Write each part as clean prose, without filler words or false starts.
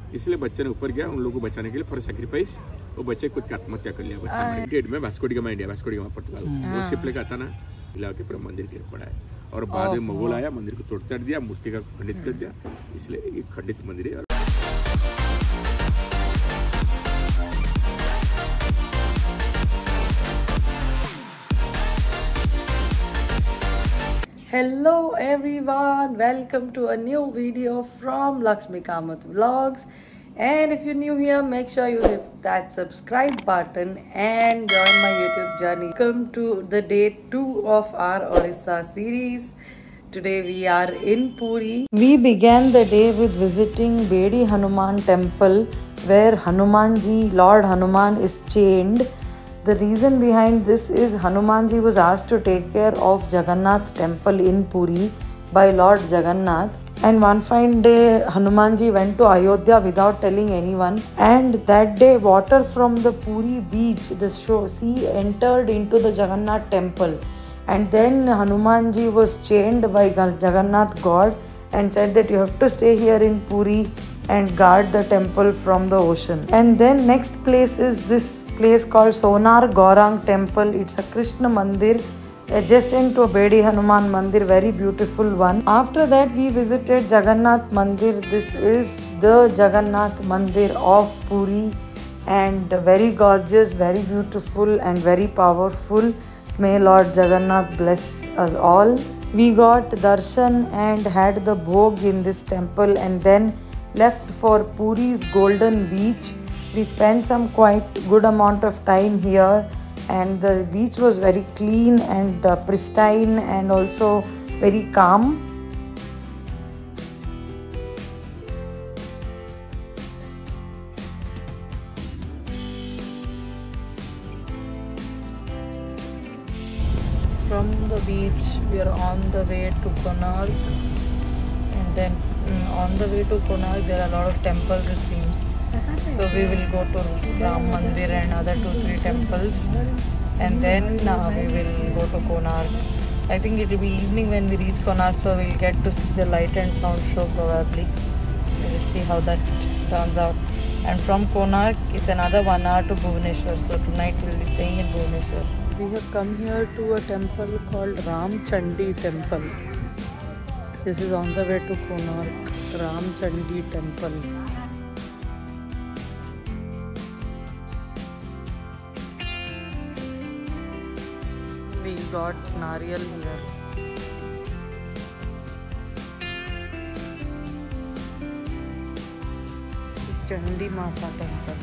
इसलिए बच्चे ने ऊपर गया उन लोगों को बचाने के लिए फॉर सैक्रिफाइस। वो बच्चे खुद की आत्महत्या कर लिया। बच्चा डेट में Vasco da Gama India, Vasco da Gama पुर्तगाल, वो शिप लेकर आता ना, हिला के पूरा मंदिर गिर पड़ा है। और बाद में मुगल आया, मंदिर को तोड़ दिया, मूर्ति का खंडित कर दिया। इसलिए ये खंडित मंदिर है। Hello everyone, welcome to a new video from Lakshmi Kamath Vlogs. And if you're new here, make sure you hit that subscribe button and join my YouTube journey. Welcome to the day 2 of our Orissa series. Today we are in Puri. We began the day with visiting Bedi Hanuman temple where Hanumanji, Lord Hanuman is chained. The reason behind this is Hanumanji was asked to take care of Jagannath temple in Puri by Lord Jagannath, and one fine day Hanumanji went to Ayodhya without telling anyone, and that day water from the Puri beach, the sea, entered into the Jagannath temple, and then Hanumanji was chained by Jagannath God and said that you have to stay here in Puri and guard the temple from the ocean. And then next place is this place called Sonar Gaurang temple. It's a Krishna mandir adjacent to a Bedi Hanuman mandir, very beautiful one. After that we visited Jagannath mandir. This is the Jagannath mandir of Puri and very gorgeous, very beautiful and very powerful. May Lord Jagannath bless us all. We got darshan and had the bhog in this temple and then left for Puri's Golden Beach. We spent some quite good amount of time here, and the beach was very clean and pristine and also very calm. From the beach we are on the way to Konark, and then on the way to Konark there are a lot of temples it seems. So we will go to Ram Mandir and other 2-3 temples, and then we will go to Konark. I think it will be evening when we reach Konark, so we will get to see the light and sound show probably. We will see how that turns out. And from Konark it's another 1 hour to Bhubaneswar, so tonight we will be staying in Bhubaneswar. We have come here to a temple called Ram Chandi temple. This is on the way to Konark, Ram Chandi temple. We got Nariyal here. This is Chandi Mata temple.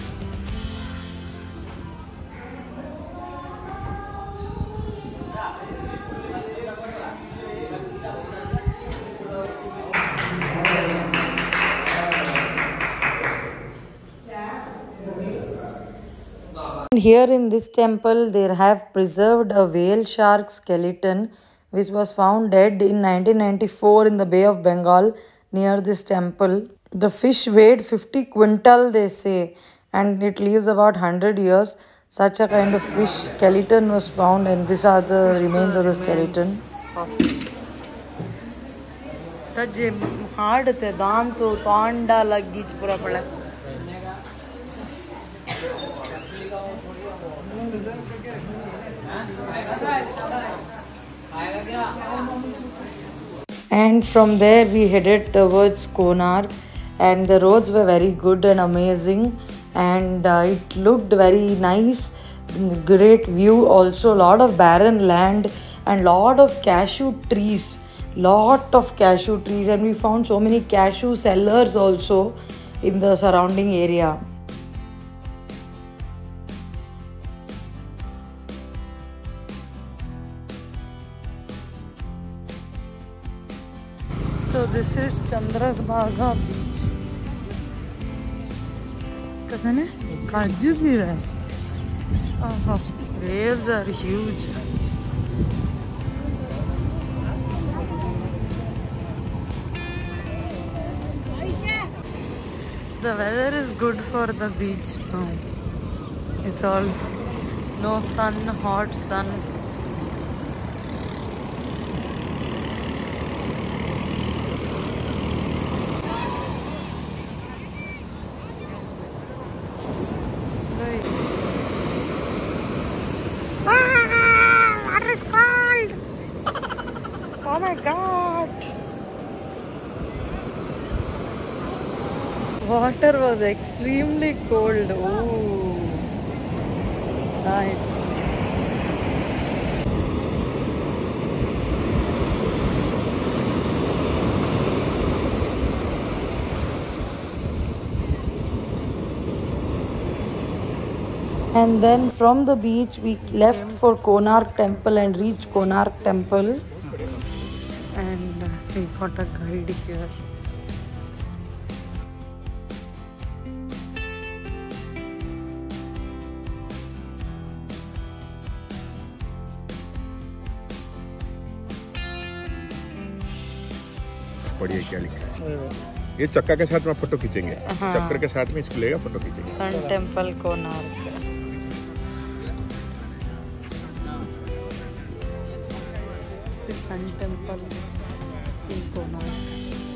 Here in this temple they have preserved a whale shark skeleton which was found dead in 1994 in the Bay of Bengal near this temple. The fish weighed 50 quintal they say, and it lives about 100 years. Such a kind of fish skeleton was found, and these are the remains of the skeleton. And from there we headed towards Konark, and the roads were very good and amazing, and it looked very nice. Great view, also lot of barren land and lot of cashew trees, and we found so many cashew sellers also in the surrounding area. So this is Chandrabhaga beach. Kasane? Kaju bhi hai. Oh, waves are huge. The weather is good for the beach now. It's all no sun, hot sun. Cut. Water was extremely cold. Oh, nice. And then from the beach we left for Konark Temple and reached Konark Temple. And we got a guide here. पढ़िए क्या लिखा है। ये चक्का के साथ में photo खींचेंगे। चक्कर के साथ में इसको लेगा फोटो खींचेंगे। Sun temple Konark. Sun temple in Konark.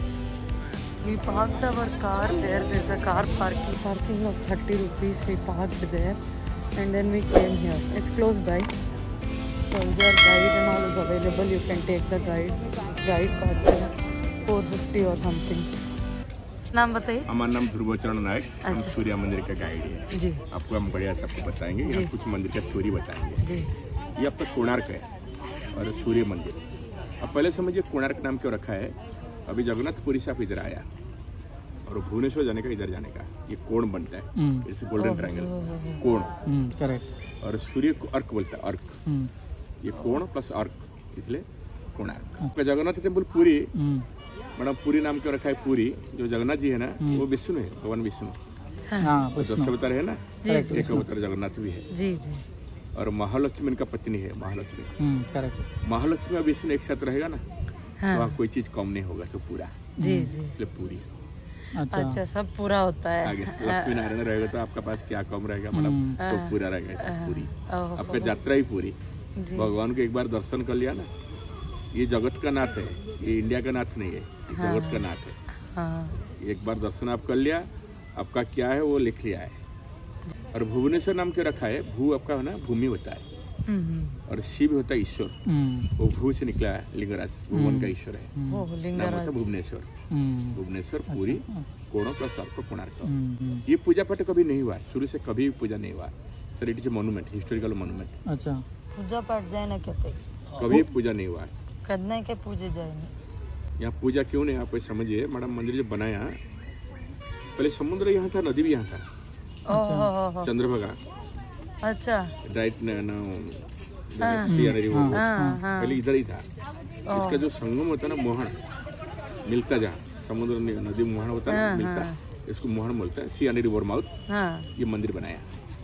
We parked our car there. There's a car parking of 30 rupees. We parked there and then we came here. It's close by. So your guide and all is available. You can take the guide. Guide cost 450 or something. नाम बताइए। हमारा नाम ध्रुवचरण नायक। हम सूर्य मंदिर का guide है जी। आपको हम बढ़िया सबको बताएंगे। यहाँ कुछ मंदिर का स्टोरी बताएंगे जी। ये आपका कोणार्क है और सूर्य मंदिर। अब पहले समझिए कोणार्क नाम क्यों रखा है। अभी जगन्नाथपुरी से आप इधर आया और भुवनेश्वर जाने का इधर जाने का ये कोण बनता है। इट्स गोल्डन ट्रायंगल कोण। करेक्ट। और सूर्य को अर्क बोलता है। अर्क ये कोण प्लस अर्क इसलिए कोणार्क। आपका जगन्नाथ टेम्पल पुरी मैडम पुरी नाम क्यों रखा है। पुरी जो जगन्नाथ जी है ना वो विष्णु है भगवान विष्णु। दस अवतार है ना एक अवतार जगन्नाथ भी है जी जी। और महालक्ष्मी इनका पत्नी है महालक्ष्मी। करेक्ट। महालक्ष्मी और विष्णु एक साथ रहेगा ना तो वहाँ कोई चीज कम नहीं होगा सब पूरा जी जी इसलिए पूरी। अच्छा सब पूरा होता है। आगे लक्ष्मी नारायण रहेगा तो आपका पास क्या कम रहेगा मतलब सब पूरा रहेगा पूरी। आपका यात्रा ही पूरी। भगवान को एक बार दर्शन कर लिया ना ये जगत का नाथ है ये इंडिया का नाथ नहीं है ये जगत का नाथ है। एक बार दर्शन आप कर लिया आपका क्या है वो लिख लिया है। और भुवनेश्वर नाम क्यों रखा है। भू आपका है ना भूमि होता है और शिव होता है ईश्वर। वो भू से निकला है लिंगराज भगवान का ईश्वर है नाम होता है भुवनेश्वर। भुवनेश्वर पूरी कोणों प्लस आपको कोणार्क। ये पूजा पाठ कभी नहीं हुआ शुरू से कभी पूजा नहीं हुआ sir. It is a monument historical monument. अच्छा पूजा पाठ जाए ना कहते कभी पूजा नहीं हुआ करने के पूजे जाए यहाँ पूजा क्यों नहीं आप समझिए। मैडम मंदिर जब बनाया पहले समुद्र यहाँ था नदी भी यहाँ था चंद्रभागा। अच्छा राइट पहले इधर ही था। इसका जो संगम होता है ना मोहन मिलता जहाँ समुद्र नदी मोहन होता है मिलता इसको मोहन बोलता है। सियानी रिवर माउथ ये मंदिर बनाया।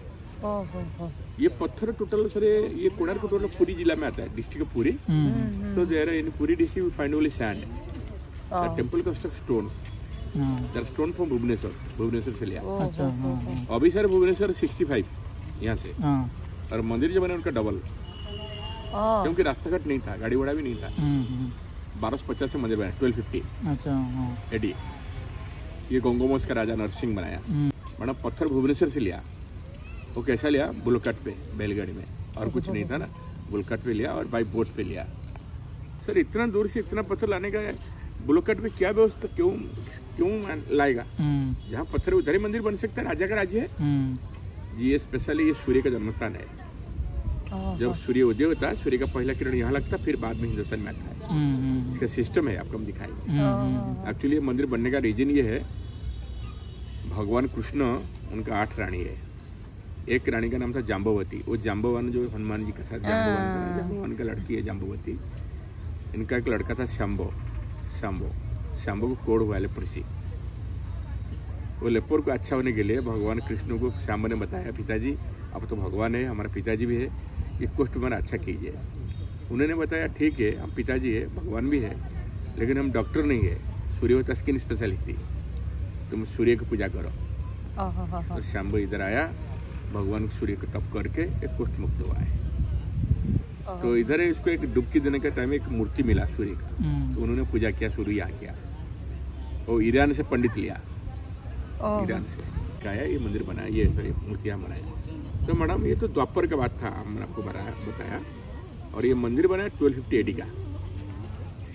ये पत्थर टोटल सर ये कोणार्क टोटल पुरी जिला में आता है district Puri. So there in Puri district we find only sand. The temple constructs stones. There are stone from Bhubaneswar से लिया। अभी सर भुवनेश्वर 65 यहाँ से और मंदिर जो बने उनका डबल क्योंकि रास्ता घाट नहीं था गाड़ी घोड़ा भी नहीं था। 1250 से मंदिर बना 1250 एडी। ये गोंगोमोस का राजा नरसिंह बनाया। मैडम पत्थर भुवनेश्वर से लिया वो कैसा लिया बुलकट पे बैलगाड़ी में और कुछ नहीं था ना बुलकट पे लिया और बाई बोट पे लिया। सर इतना दूर से इतना पत्थर लाने का बुलकट में क्या व्यवस्था क्यों लाएगा। जहाँ पत्थर उधर ही मंदिर बन सकता है राजा का राज्य है जी। ये स्पेशली ये सूर्य का जन्मस्थान है। जब सूर्य उदय होता है सूर्य का पहला किरण यहाँ लगता है फिर बाद में हिंदुस्तान में आता है। इसका सिस्टम है आपको हम दिखाएंगे। एक्चुअली ये मंदिर बनने का रीजन ये है भगवान कृष्ण उनका 8 रानी है। एक रानी का नाम था जाम्बवती। वो जाम्बवान जो हनुमान जी के साथ जाम्बवान का लड़की है जाम्बवती। इनका एक लड़का था शाम्बो को कोड़ हुआ लेप्रोसी। वो लेपोर को अच्छा होने के लिए भगवान कृष्ण को शाम्बो ने बताया पिताजी अब तो भगवान है हमारा पिताजी भी है ये कुष्ठ हमारा अच्छा कीजिए। उन्होंने बताया ठीक है हम पिताजी है भगवान भी है लेकिन हम डॉक्टर नहीं है सूर्य होता स्किन स्पेशलिस्ट थी तुम सूर्य की पूजा करो। तो शाम्बो इधर आया भगवान सूर्य को तप करके एक कुष्ठ मुक्त हुआ है। तो इधर इसको एक डुबकी देने का टाइम एक मूर्ति मिला सूर्य का तो उन्होंने पूजा किया सूर्य यहाँ किया। और ईरान से पंडित लिया ईरान से काया ये मंदिर बनाया ये सॉरी मूर्तियाँ बनाया। तो मैडम ये तो द्वापर का बात था हमने आपको बताया और ये मंदिर बनाया 1250 AD का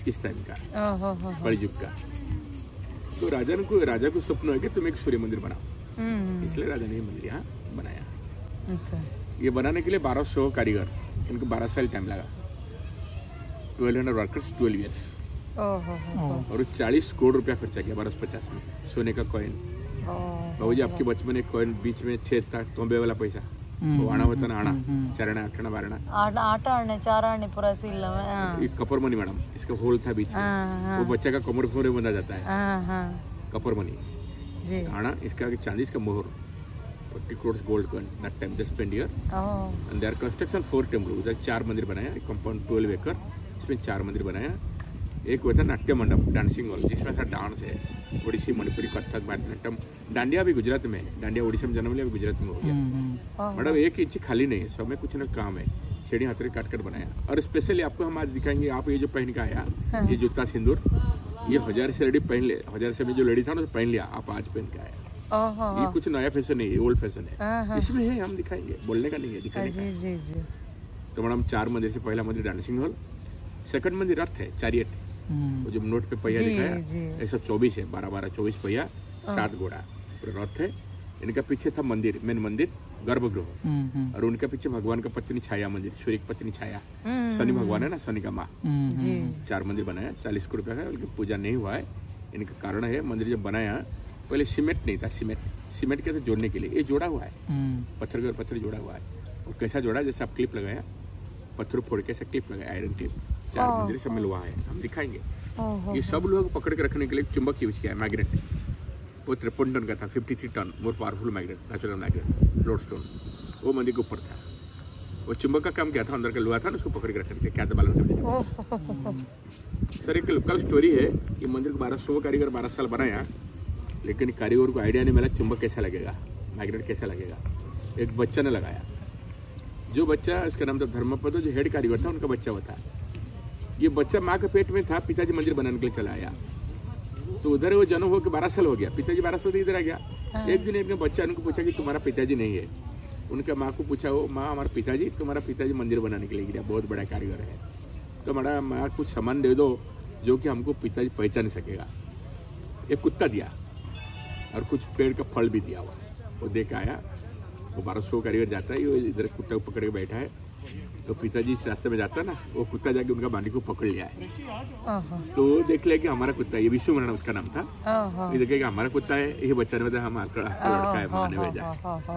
इस टाइम का, कलयुग का। तो राजा को स्वप्न है कि तुम एक सूर्य मंदिर बनाओ, इसलिए राजा ने ये मंदिर यहाँ बनाया। अच्छा। ये बनाने के लिए 1200 कारीगर, इनको 12 साल टाइम लगा। 1200 वर्कर्स, 12 years। और 40 करोड़ रुपया खर्चा किया 1250 में, सोने का कॉइन। बाबू जी आपके बचपन में कॉइन बीच में छेद था, तोंबे वाला पैसा, वो आना होता ना, आना चरना, आठना, बारना, आटा आने, चार आने, पूरा सील में। कपर मनी मैडम, इसका होल था बीच में, वो बच्चे का कमर फोरे बंधा जाता है, कपर मनी आना। इसका चांदी का मोहर, 40 crores gold coin that time they spend here. And their construction 4 temples, उधर 4 मंदिर बनाया, कंपाउंड 12 एकड़, इसमें 4 मंदिर बनाया। एक होता है नाट्य मंडप, डांसिंग हॉल, जिसमें ऐसा डांस है, ओडिसी, मणिपुरी, कथक, भरतनाट्यम, डांडिया भी गुजरात में, डांडिया ओडिशा में जन्म लिया, गुजरात में हो गया। मैडम एक इंच खाली नहीं है, सब में कुछ ना काम है, छेड़ी हाथों काट कर बनाया। और स्पेशली आपको हम आज दिखाएंगे, आप ये जो पहन के आया, ये जूता सिंदूर, ये 1000 से रेडी पहन ले, 1000 से में जो लेडी था ना पहन लिया, आप आज पहन के आया। ये कुछ नया फैशन नहीं है, ओल्ड फैशन है, इसमें है, हम दिखाएंगे, बोलने का नहीं है, दिखाने का। तो मैडम 4 मंदिर से पहला मंदिर डांसिंग हॉल, सेकंड मंदिर रथ है, चैरियट, वो जो नोट पे पहिया दिखाया, 124 है, 12-12, 24 पहिया, 7 घोड़ा, रथ है। इनका पीछे था मंदिर, मेन मंदिर, गर्भगृह, और उनके पीछे भगवान का पत्नी छाया मंदिर, सूर्य की पत्नी छाया, शनि भगवान है ना, शनि का माँ। 4 मंदिर बनाया, 40 करोड़ रुपया है, उनकी पूजा नहीं हुआ है। इनका कारण है, मंदिर जब बनाया पहले सीमेंट नहीं था, सीमेंट कैसे जोड़ने के लिए, ये जोड़ा हुआ है, पत्थर के पत्थर जोड़ा हुआ है। और कैसा जोड़ा, जैसे आप क्लिप लगाया, पत्थर फोड़ के ऐसा क्लिप लगाया, आयरन क्लिप। 4 मंदिर सब में लोहा है, हम दिखाएंगे। ये सब लोहा को पकड़ के रखने के लिए चुंबक यूज किया है, मैग्नेट, वो 53 टन का था, 53 ton, more powerful magnet, natural magnet, lodestone, वो मंदिर के ऊपर था। वो चुंबक का काम क्या था, अंदर का लोहा था ना, उसको पकड़ के रखने के क्या था, बैलेंस। सर एक लोकल स्टोरी है, ये मंदिर को 1200 कारीगर 12 साल बनाया, लेकिन कारीगर को आइडिया नहीं मिला चुंबक कैसा लगेगा, मैग्नेट कैसा लगेगा। एक बच्चा ने लगाया, जो बच्चा, इसका नाम था धर्मपद, जो हेड कारीगर था, उनका बच्चा था। ये बच्चा माँ के पेट में था, पिताजी मंदिर बनाने के लिए चला आया, तो उधर वो जन्म हो के 12 साल हो गया, पिताजी 12 साल इधर आ गया। एक दिन अपने बच्चा उनको पूछा कि तुम्हारा पिताजी नहीं है, उनके माँ को पूछा, वो माँ हमारा पिताजी, तुम्हारा पिताजी मंदिर बनाने के लिए गया, बहुत बड़ा कारीगर है, तो हमारा माँ कुछ सामान दे दो जो कि हमको पिताजी पहचान सकेगा। एक कुत्ता दिया और कुछ पेड़ का फल भी दिया हुआ, वो देख आया। वो 1200 कारीगर जाता है, वो इधर कुत्ता को पकड़ के बैठा है, तो पिताजी इस रास्ते में जाता है ना, वो कुत्ता जाके उनका बांडी को पकड़ लिया है। तो देख लिया कि हमारा कुत्ता, ये विश्व मरण उसका नाम था, ये देखे हमारा कुत्ता है, ये बच्चा ने बताया हमारा लड़का है, माँ ने भेजा।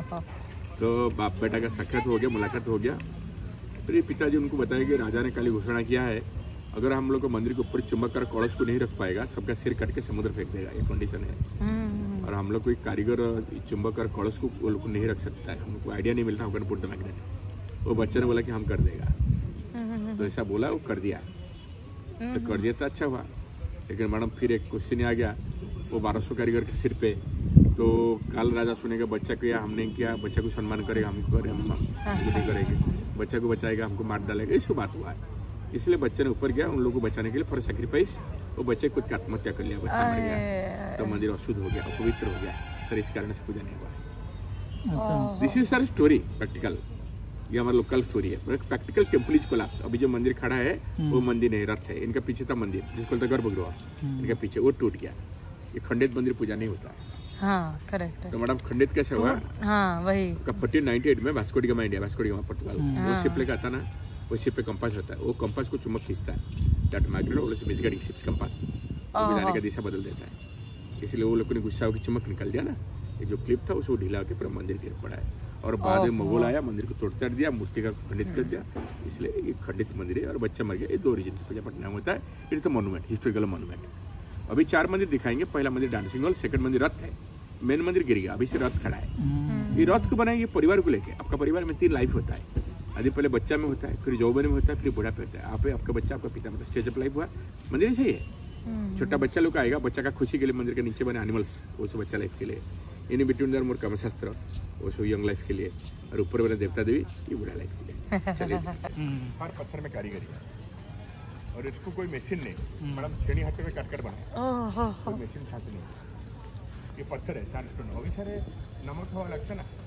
तो बाप बेटा का साक्षात हो गया, मुलाकात हो गया। फिर पिताजी उनको बताया कि राजा ने कल घोषणा किया है, अगर हम लोग को मंदिर के ऊपर चुंबक कर कलश को नहीं रख पाएगा, सबका सिर कट के समुद्र फेंक देगा, ये कंडीशन है। और हम लोग कोई कारीगर चुंबक कर कलश को वो लोग को नहीं रख सकता है, हमको आइडिया नहीं मिलता, हम पुट द मैग्नेट। वो बच्चे ने बोला कि हम कर देगा, तो ऐसा बोला, वो कर दिया, तो कर दिया तो अच्छा हुआ। लेकिन मैडम फिर एक क्वेश्चन आ गया, वो 1200 कारीगर के सिर पे, तो काल राजा सुनेगा बच्चा किया, हमने किया, बच्चा को सम्मान करेगा, हमको करे, हम नहीं करेंगे, बच्चा को बचाएगा, हमको मार डालेगा, ये सब बात हुआ है। इसलिए बच्चे ने ऊपर गया, उन लोगों को बचाने के लिए फॉर सैक्रिफाइस, वो बच्चे खुद की आत्महत्या कर लिया, बच्चा मर गया, तो मंदिर अशुद्ध हो गया, अपवित्र हो गया, सर इस कारण से पूजा नहीं हुआ। This is sir story practical, ये हमारा लोकल स्टोरी है, प्रैक्टिकल टेम्पल इज कोलैप्स। अभी जो मंदिर खड़ा है वो मंदिर नहीं, रथ है, इनका पीछे था मंदिर जिसको गर्भगृह, इनका पीछे वो टूट गया। ये खंडित मंदिर पूजा नहीं होता है। हाँ करेक्ट है। तो मैडम खंडित कैसे हुआ? हाँ वही 1498 में Vasco da Gama India, Vasco da Gama पुर्तगाल, वो शिप लेकर आता ना, वो शिप पे कंपास होता है, वो कंपास को चुंबक खींचता है, that magnet always misguiding ships compass, वो जाने का दिशा बदल देता है। इसलिए वो लोगों ने गुस्सा होकर चुंबक निकल दिया ना, ये जो क्लिप था उसको ढीला होकर पूरा मंदिर गिर पड़ा है। और बाद में मुगल आया, मंदिर को तोड़ दिया, मूर्ति का खंडित कर दिया, इसलिए ये खंडित मंदिर है और बच्चा मर गया। ये 2 रीजन से पूजा पाठ नहीं होता है, it's a monument, historical monument. अभी 4 मंदिर दिखाएंगे, पहला मंदिर डांसिंग हॉल, सेकंड मंदिर रथ है, मेन मंदिर गिर गया, अभी से रथ खड़ा है। ये रथ को बनाएंगे परिवार को लेके। आपका परिवार में 3 लाइफ होता है, आदि पहले बच्चा में होता है, फिर यौवन में होता है, फिर बूढ़ा पे होता है। आप आपका बच्चा, आपका पिता, मतलब स्टेज ऑफ लाइफ हुआ, मंदिर सही है। छोटा बच्चा लोग आएगा, बच्चा का खुशी के लिए मंदिर के नीचे बने एनिमल्स, वो सब बच्चा लाइफ के लिए, इन बिटवीन दर मोर कर्मशास्त्र, वो सब यंग लाइफ के लिए, और ऊपर बने देवता देवी, ये बूढ़ा लाइफ के लिए। चलिए हर पत्थर में कारीगरी है, और इसको कोई मशीन नहीं, मैडम छेड़ी हाथ में काट कर बनाया, कोई मशीन छाछ नहीं। ये पत्थर है, सैंडस्टोन, अभी सारे नमक हवा लगता है ना,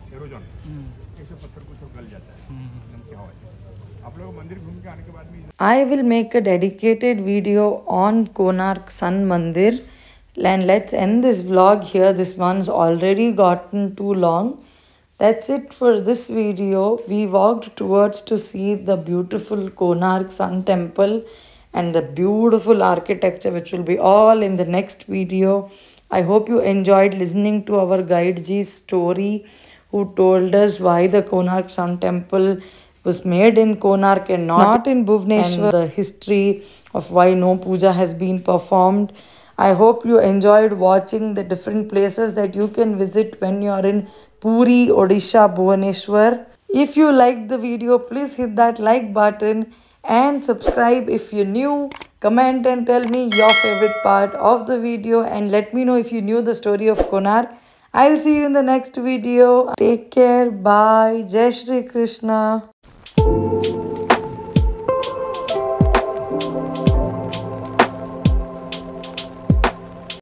एरोजन ऐसे पत्थर कुछ गल जाता है एकदम क्या हो जाए। आप लोग मंदिर घूम के आने के बाद में I will make a dedicated video on Konark Sun Mandir, and let's end this vlog here. This one's already gotten too long. That's it for this video. We walked towards to see the beautiful Konark Sun Temple and the beautiful architecture, which will be all in the next video. I hope you enjoyed listening to our guide G's story, who told us why the Konark Sun Temple was made in Konark and not in Bhubaneswar, and the history of why no puja has been performed. I hope you enjoyed watching the different places that you can visit when you are in Puri, Odisha, Bhubaneswar. If you liked the video, please hit that like button and subscribe if you're new. Comment and tell me your favorite part of the video, and let me know if you knew the story of Konark. I'll see you in the next video. Take care. Bye. Jai Shri Krishna.